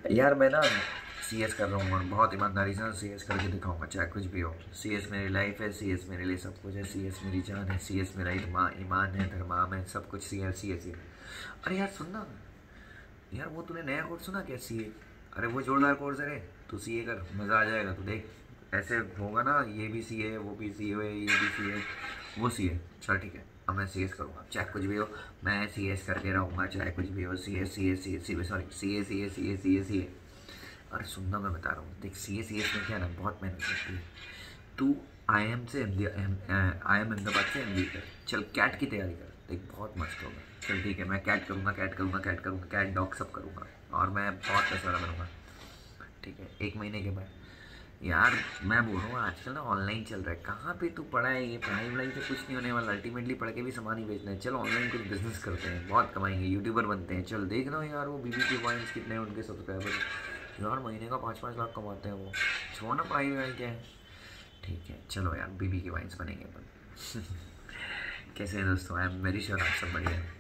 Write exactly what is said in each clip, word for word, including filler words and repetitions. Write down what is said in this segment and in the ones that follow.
यार मैं ना सी एस कर रहा हूँ और बहुत ईमानदारी से सी एस करके दिखाऊंगा, चाहे कुछ भी हो। सी एस मेरी लाइफ है, सी एस मेरे लिए सब कुछ है, सी एस मेरी जान है, सी एस मेरा ईमान ईमान है, धर्माम है, सब कुछ सी एस सी एस ही है। अरे यार सुनना यार, वो तूने नया कोर्स सुना क्या, सी ए? अरे वो जोरदार कोर्स है रे, तू सी ए कर, मज़ा आ जाएगा। तू देख ऐसे होगा ना, ये भी सी ए, वो भी सी ए, ये भी सी ए, वो सी ए। चल ठीक है, अब मैं सी एस करूँगा, चाहे कुछ भी हो मैं सी एस करके रहूँगा, चाहे कुछ भी हो। C S C S C S C sorry C A C A C A C A C A. अरे सुनना, मैं बता रहा हूँ, देख सी ए सी एस में क्या ना, बहुत मेहनत लगती है। तू आई एम से M D I M Ahmedabad से एम डी कर, चल कैट की तैयारी कर, देख बहुत मस्त होगा। चल ठीक है, मैं कैट करूँगा, कैट करूँगा, कैट करूँगा, कैट डॉग सब करूँगा, और मैं बहुत पैसा वाला बनूँगा। ठीक है, एक महीने के बाद। यार मैं बोल रहा हूँ आजकल ना ऑनलाइन चल रहा है, कहाँ पे तू पढ़ा है, ये पढ़ाई वढ़ाई से कुछ नहीं होने वाला, अल्टीमेटली पढ़ के भी सामान ही बेचना है। चल ऑनलाइन कुछ बिजनेस करते हैं, बहुत कमाएंगे, यूट्यूबर बनते हैं। चल देख रहा हूँ यार, वो बीबी के वाइन्स कितने हैं उनके सब्सक्राइबर, यार महीने का पाँच पाँच लाख कमाते हैं वो। छोड़ना पढ़ाई वढ़ाई क्या है। ठीक है चलो यार, बीबी के वाइन्स बनेंगे अपन। कैसे हैं दोस्तों, आई एम वेरी श्योर आप सब बढ़िया हैं।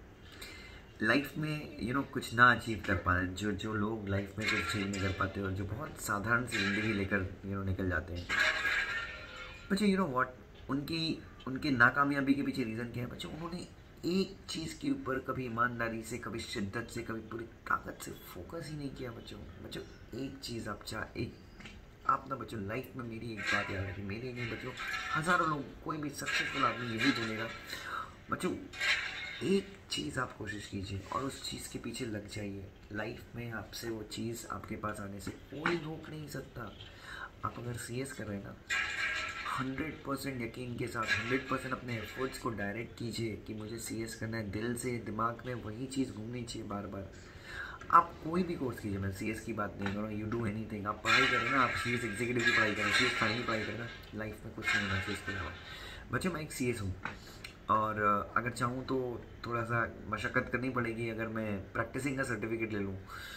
लाइफ में यू नो कुछ ना अचीव कर पाए, जो जो लोग लाइफ में कुछ अचीव नहीं कर पाते और जो बहुत साधारण सी ज़िंदगी लेकर यू नो निकल जाते हैं बच्चों, यू नो व्हाट, उनकी उनके नाकामयाबी के पीछे रीज़न क्या है बच्चों? उन्होंने एक चीज़ के ऊपर कभी ईमानदारी से, कभी शिद्दत से, कभी पूरी ताकत से फोकस ही नहीं किया बच्चों। बच्चों एक चीज़ आप चाह एक आप ना बच्चों, लाइफ में मेरी एक बात याद रखिए, मेरी नहीं बच्चों, हज़ारों लोग, कोई भी सक्सेसफुल आदमी यही बोलेगा बच्चों, एक चीज़ आप कोशिश कीजिए और उस चीज़ के पीछे लग जाइए। लाइफ में आपसे वो चीज़ आपके पास आने से कोई रोक नहीं सकता। आप अगर सी एस कर रहे हैं ना, हंड्रेड परसेंट यकीन के साथ, हंड्रेड परसेंट अपने एफर्ट्स को डायरेक्ट कीजिए कि मुझे सी एस करना है, दिल से दिमाग में वही चीज़ घूमनी चाहिए बार बार। आप कोई भी कोर्स कीजिए, मैं सी एस की बात नहीं कर रहा हूँ, यू डू एनी थिंग, आप पढ़ाई करें ना, आप सी एस एग्जीक्यूटिव की पढ़ाई करें, सी एस फाइनल की पढ़ाई करें ना, लाइफ में कुछ नहीं होना चाहिए इसके अलावा। बच्चों मैं एक सी एस हूँ और अगर चाहूँ तो थोड़ा सा मशक्क़त करनी पड़ेगी, अगर मैं प्रैक्टिसिंग का सर्टिफिकेट ले लूँ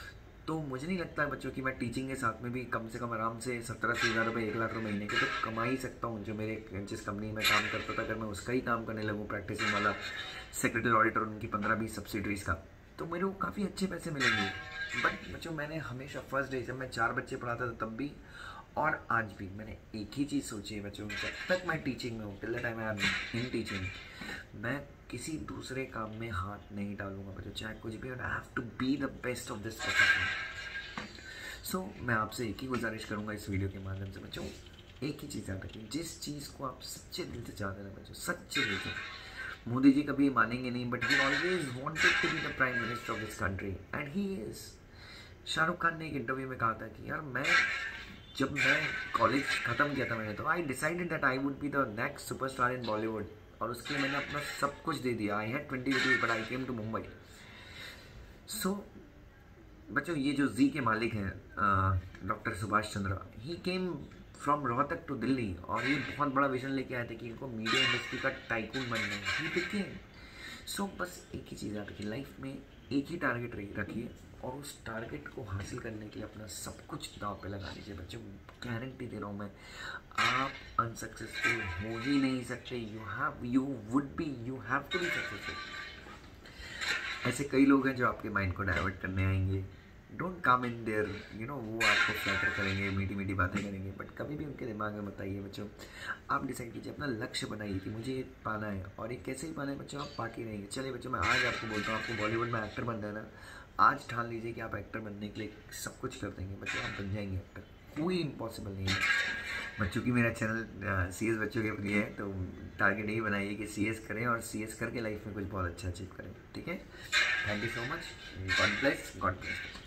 तो मुझे नहीं लगता बच्चों कि मैं टीचिंग के साथ में भी कम से कम आराम से सत्तर अस्सी हज़ार रुपये, एक लाख रुपये महीने के तो कमा ही सकता हूँ। जो मेरे जिस कंपनी में काम करता था, अगर मैं उसका ही काम करने लगूँ, प्रैक्टिसिंग वाला, सेक्रेटरी ऑडिटर, उनकी पंद्रह बीस सब्सिडरीज़ का, तो मेरे को काफ़ी अच्छे पैसे मिलेंगे। बट बच्चों मैंने हमेशा फर्स्ट डे जब मैं चार बच्चे पढ़ाता था तब भी और आज भी मैंने एक ही चीज़ सोची है बच्चों, जब तक मैं टीचिंग में हूँ, till the time I am in teaching, मैं किसी दूसरे काम में हाथ नहीं डालूंगा बच्चों, चाहे कुछ भी हो। I have to be the best of this profession. So मैं आपसे एक ही गुजारिश करूंगा इस वीडियो के माध्यम से बच्चों, एक ही चीज़ याद रखिए, जिस चीज़ को आप सच्चे दिल से चाहते हैं बच्चों, सच्चे दिल से, मोदी जी कभी मानेंगे नहीं but he always wanted to be the prime minister of this country and he is. Shahrukh Khan ने एक इंटरव्यू में कहा था कि यार मैं जब मैं कॉलेज ख़त्म किया था मैंने, तो I decided that I would be the next superstar in Bollywood, और उसके लिए मैंने अपना सब कुछ दे दिया। I had twenty rupees but I came to Mumbai. So बच्चों ये जो जी के मालिक हैं doctor Subhash Chandra, he came from Rohtak to Delhi, और ये बहुत बड़ा विजन लेके आए थे कि इनको मीडिया इंडस्ट्री का टाइकून बनना है, ही बिकेम। सो बस एक ही चीज़ याद रखिए, लाइफ में एक ही टारगेट रखिए और उस टारगेट को हासिल करने के लिए अपना सब कुछ दांव पे लगा लीजिए बच्चों। गारंटी दे रहा हूँ मैं, आप अनसक्सेसफुल हो ही नहीं सकते। You have you would be you have to be successful. ऐसे कई लोग हैं जो आपके माइंड को डाइवर्ट करने आएंगे, don't come in there, you know, वो आपको फ्लैटर करेंगे, मीठी मीठी बातें करेंगे, बट कभी भी उनके दिमाग में बताइए बच्चों, आप डिसाइड कीजिए, अपना लक्ष्य बनाइए कि मुझे ये पाना है, और ये कैसे ही पाना है बच्चों, आप पाके रहेंगे। चलिए बच्चों, मैं आज आपको बोलता हूँ, आपको बॉलीवुड में एक्टर बनना है ना, आज ठान लीजिए कि आप एक्टर बनने के लिए सब कुछ कर देंगे बच्चों, आप बन जाएंगे एक्टर, कोई इम्पॉसिबल नहीं है बच्चों। की मेरा चैनल सी एस बच्चों के लिए है, तो टारगेट यही बनाइए कि सी एस करें और सी एस करके लाइफ में कुछ बहुत अच्छा अचीव करें। ठीक है, thank you so much, God bless, God bless.